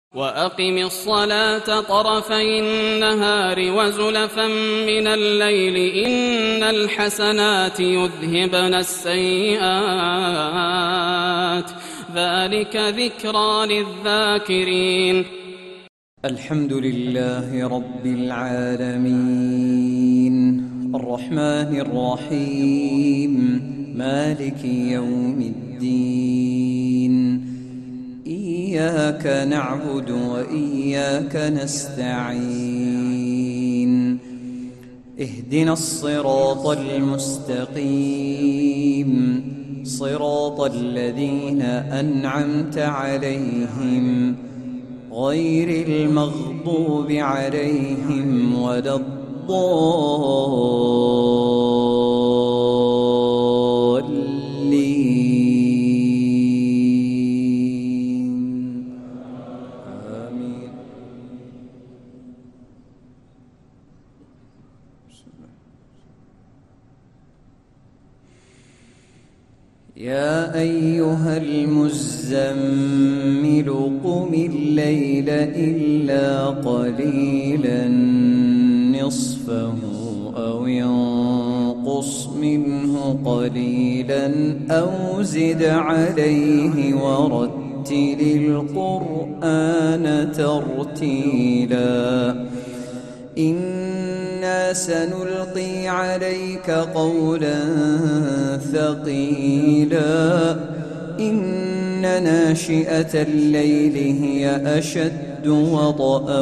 وأقم الصلاة طرفي النهار وزلفا من الليل إن الحسنات يذهبن السيئات ذلك ذكرى للذاكرين. الحمد لله رب العالمين الرحمن الرحيم مالك يوم الدين إياك نعبد وإياك نستعين اهدنا الصراط المستقيم صراط الذين أنعمت عليهم غير المغضوب عليهم ولا الضالين آمين. يا أيها المزمل قم الليل إلا قليلا نصفه أو ينقص منه قليلا أو زد عليه ورتل القرآن ترتيلا إنا سنلقي عليك قولا ثقيلا إن ناشئة الليل هي أشد وطئا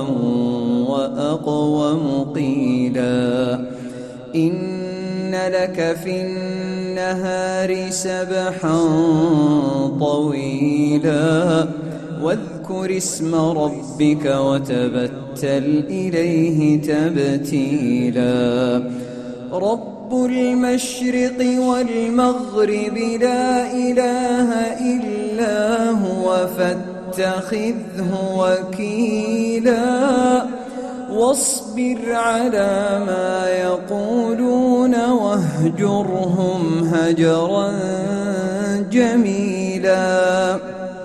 وأقوم قيلا إن لك في النهار سبحا طويلا واذكر اسم ربك وتبتل إليه تبتيلا رب المشرق والمغرب لا إله إلا هو فاتخذه وكيلا واصبر على ما يقولون واهجرهم هجرا جميلا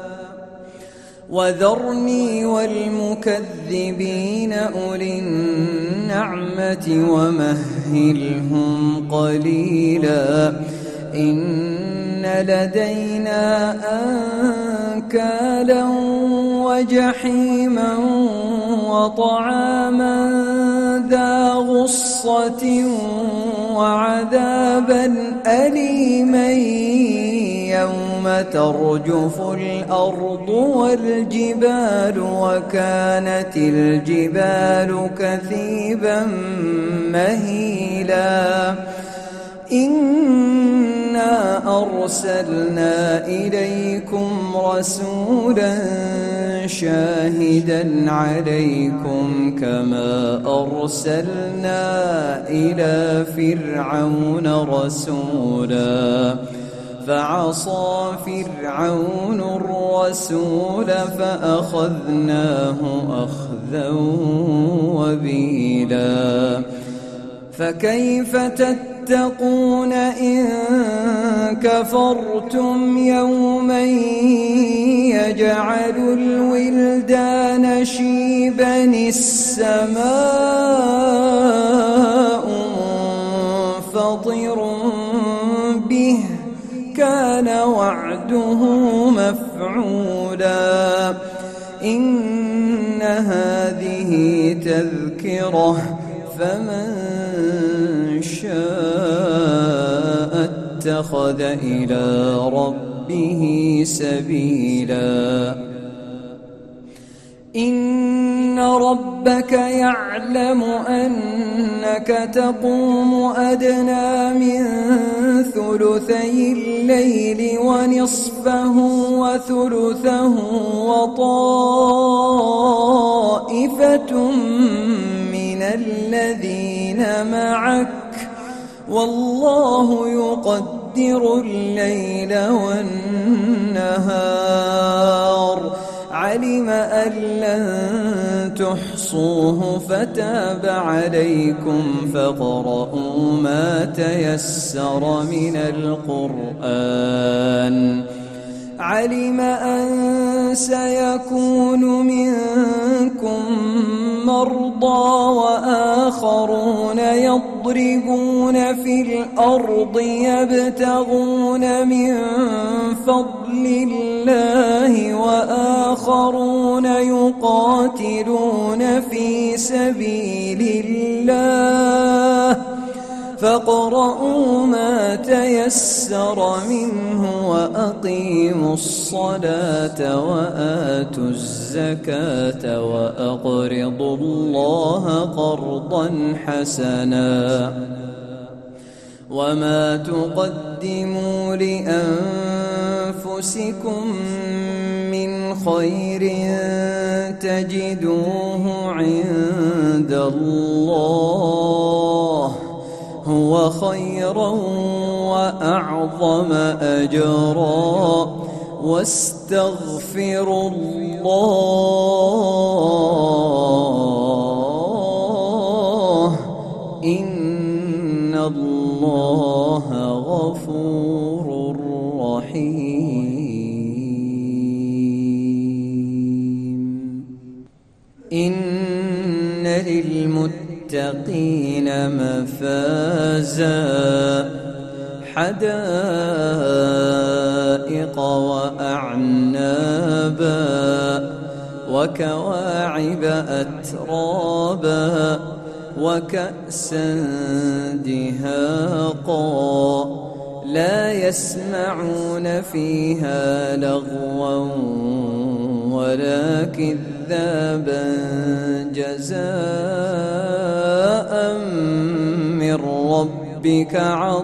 وذرني والمكذبين أولي النعمة ومهلهم قليلا إن لدينا أنكالا وجحيما وطعاما ذا غصة وعذابا أليما يوم ترجف الأرض والجبال وكانت الجبال كثيبا مهيلا إنا أرسلنا إليكم رسولا شاهدا عليكم كما أرسلنا إلى فرعون رسولا فعصى فرعون الرسول فأخذناه أخذا وبيلا فكيف تتقون إن كفرتم يوما يجعل الولدان شيبا السماء منفطر به كان وعده مفعولا إن هذه تذكرة فمن شاء اتخذ إلى ربه سبيلا إن ربك يعلم أنك تقوم أدنى من ثلثي الليل ونصفه وثلثه وطائفة من الذين معك والله يقدر الليل والنهار علم أن لن تحصوه فتاب عليكم فاقرؤوا ما تيسر من القرآن علم أن سيكون منكم مرضى وآخرون يضربون في الأرض يبتغون من فضل الله وآخرون يقاتلون في سبيل الله فاقرؤوا ما تيسر منه وأقيموا الصلاة وآتوا الزكاة وأقرضوا الله قرضا حسنا وما تقدموا لأنفسكم من خير تجدوه عند الله هو خيرا وأعظم أجرا واستغفروا الله إن الله غفور رحيم إن للمتقين مفازا حدائق وأعنابا وكواعب أترابا وكأسا دهاقا لا يسمعون فيها لغوا ولا كذابا جزاء من ربك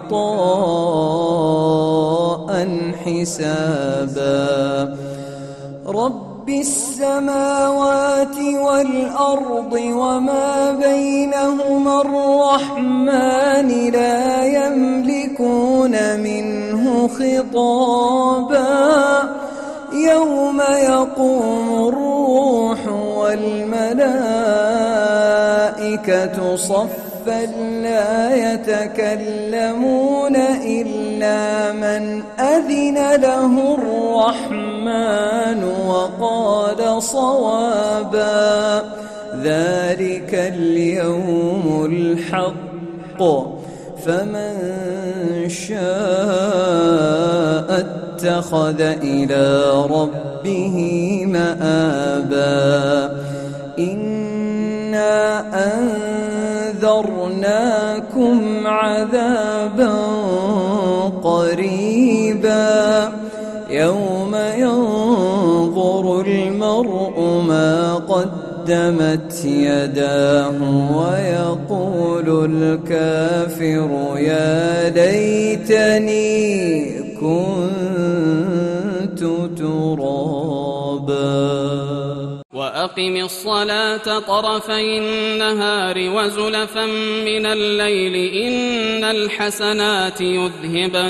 عطاء حسابا رب السماوات والأرض وما بينهما الرحمن لا يملكون منه خطابا يوم يقوم الروح والملائكة صفا لا يتكلمون إلا من أذن له الرحمن وقال صوابا ذلك اليوم الحق فمن شاء اتخذ إلى ربه مآبا إنا أنذرناكم عذابا قريبا يوم ينظر المرء ما قدمت يداه ويقول الكافر يا ليتني كنت ترابا وأقم الصلاة طرفي النهار وزلفا من الليل إن الحسنات يذهبن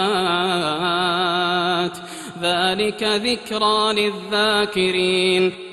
السيئات ذلك ذكرى للذاكرين